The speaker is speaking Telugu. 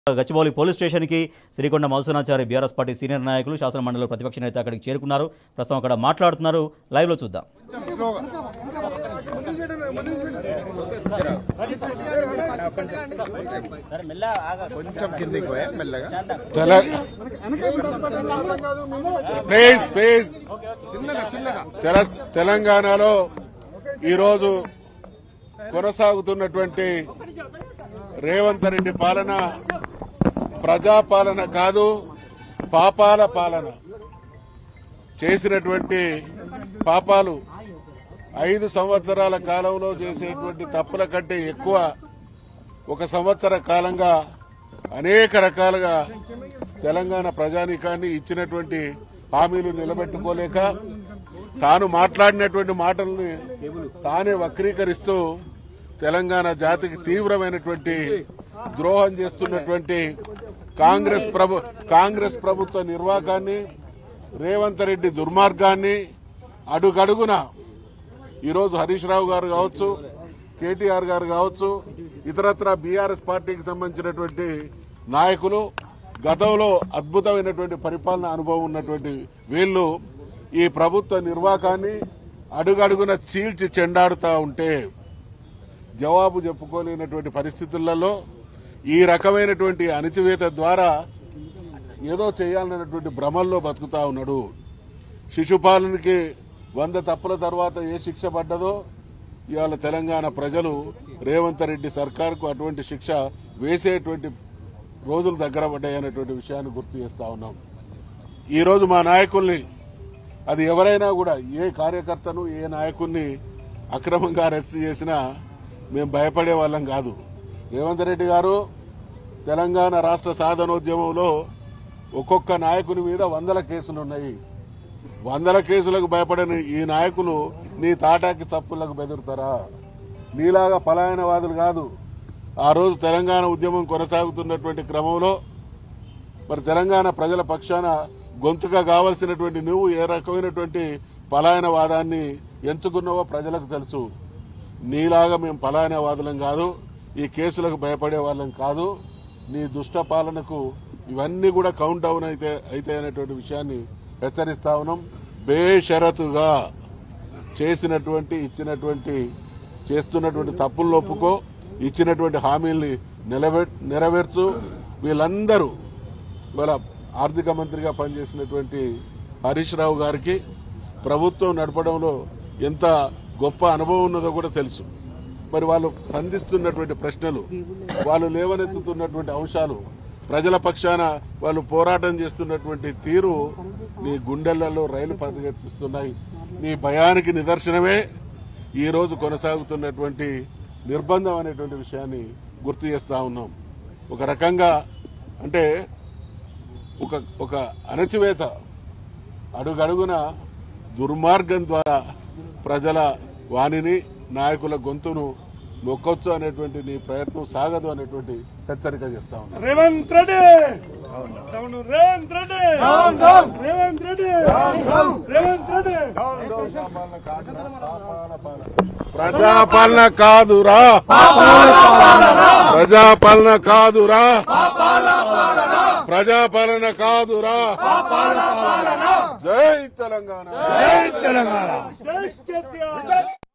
గచ్చిబౌలి పోలీస్ స్టేషన్కి Srikonda Madhusudhanachari BRS party senior నాయకులు శాసన మండలి ప్రతిపక్ష నేత అక్కడికి చేరుకున్నారు. ప్రస్తుతం అక్కడ మాట్లాడుతున్నారు. లైవ్లో చూద్దాం. తెలంగాణలో ఈరోజు కొనసాగుతున్నటువంటి రేవంత్ రెడ్డి పాలన ప్రజాపాలన కాదు, పాపాల పాలన. చేసినటువంటి పాపాలు 5 సంవత్సరాల కాలంలో చేసేటువంటి తప్పుల కంటే ఎక్కువ 1 సంవత్సర కాలంగా అనేక రకాలుగా తెలంగాణ ప్రజానీకాన్ని ఇచ్చినటువంటి హామీలు నిలబెట్టుకోలేక తాను మాట్లాడినటువంటి మాటల్ని తానే వక్రీకరిస్తూ తెలంగాణ జాతికి తీవ్రమైనటువంటి ద్రోహం చేస్తున్నటువంటి కాంగ్రెస్ ప్రభుత్వ నిర్వాకాన్ని, రేవంత్ రెడ్డి దుర్మార్గాన్ని అడుగడుగున ఈరోజు హరీష్ రావు గారు కావచ్చు, కేటీఆర్ గారు కావచ్చు, ఇతరత్ర బీఆర్ఎస్ పార్టీకి సంబంధించినటువంటి నాయకులు, గతంలో అద్భుతమైనటువంటి పరిపాలన అనుభవం ఉన్నటువంటి వీళ్లు ఈ ప్రభుత్వ నిర్వాకాన్ని అడుగడుగున చీల్చి చెండాడుతూ ఉంటే జవాబు చెప్పుకోలేనటువంటి పరిస్థితులలో ఈ రకమైనటువంటి అణచివేత ద్వారా ఏదో చేయాలన్నటువంటి భ్రమల్లో బతుకుతా ఉన్నాడు. శిశుపాలనకి 100 తప్పుల తర్వాత ఏ శిక్ష పడ్డదో ఇవాళ తెలంగాణ ప్రజలు రేవంత్ రెడ్డి సర్కార్కు అటువంటి శిక్ష వేసేటువంటి రోజులు దగ్గర పడ్డాయనేటువంటి విషయాన్ని గుర్తు చేస్తా ఉన్నాం. ఈరోజు మా నాయకుల్ని, అది ఎవరైనా కూడా, ఏ కార్యకర్తను ఏ నాయకుల్ని అక్రమంగా అరెస్ట్ చేసినా మేము భయపడే వాళ్ళం కాదు. రేవంత్ రెడ్డి గారు తెలంగాణ రాష్ట్ర సాధనోద్యమంలో ఒక్కొక్క నాయకుని మీద 100 కేసులున్నాయి. 100 కేసులకు భయపడని ఈ నాయకులు నీ తాటాకి చప్పులకు బెదురుతారా? నీలాగా పలాయనవాదులు కాదు. ఆ రోజు తెలంగాణ ఉద్యమం కొనసాగుతున్నటువంటి క్రమంలో మరి తెలంగాణ ప్రజల పక్షాన గొంతుగా కావలసినటువంటి నువ్వు ఏ రకమైనటువంటి పలాయనవాదాన్ని ఎంచుకున్నావో ప్రజలకు తెలుసు. నీలాగా మేము పలాయనవాదులం కాదు, ఈ కేసులకు భయపడే వాళ్ళం కాదు. నీ దుష్ట పాలనకు ఇవన్నీ కూడా కౌంట్ డౌన్ అయితే అనేటువంటి విషయాన్ని హెచ్చరిస్తా ఉన్నాం. బేషరతుగా చేస్తున్నటువంటి తప్పులు ఒప్పుకో, ఇచ్చినటువంటి హామీల్ని నెరవేర్చు. వీళ్ళందరూ వాళ్ళ ఆర్థిక మంత్రిగా పనిచేసినటువంటి హరీష్ రావు గారికి ప్రభుత్వం నడపడంలో ఎంత గొప్ప అనుభవం ఉన్నదో కూడా తెలుసు. మరి వాళ్ళు సంధిస్తున్నటువంటి ప్రశ్నలు, వాళ్ళు లేవనెత్తుతున్నటువంటి అంశాలు, ప్రజల పక్షాన వాళ్ళు పోరాటం చేస్తున్నటువంటి తీరు నీ గుండెలలో రైలు పరిగెత్తిస్తున్నాయి. నీ భయానికి నిదర్శనమే ఈరోజు కొనసాగుతున్నటువంటి నిర్బంధం అనేటువంటి విషయాన్ని గుర్తు చేస్తా ఉన్నాం. ఒక రకంగా అంటే ఒక అణచివేత, అడుగడుగున దుర్మార్గం ద్వారా ప్రజల వాణిని, నాయకుల గొంతును నొక్కొచ్చు అనేటువంటి నీ ప్రయత్నం సాగదు అనేటువంటి హెచ్చరిక చేస్తా ఉన్నాం. రేవంత్ రెడ్డి ప్రజాపాలన కాదురా, ప్రజాపాలన కాదురా, ప్రజాపాలన కాదురా. జై తెలంగాణ, జై కేసీఆర్.